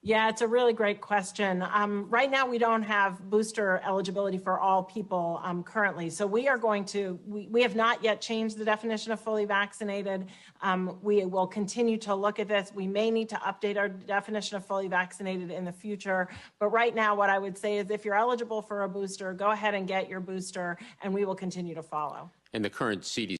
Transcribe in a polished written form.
Yeah, it's a really great question. Right now, we don't have booster eligibility for all people currently. So we are going to, we have not yet changed the definition of fully vaccinated. We will continue to look at this. We may need to update our definition of fully vaccinated in the future. But right now, what I would say is if you're eligible for a booster, go ahead and get your booster, and we will continue to follow. And the current CDC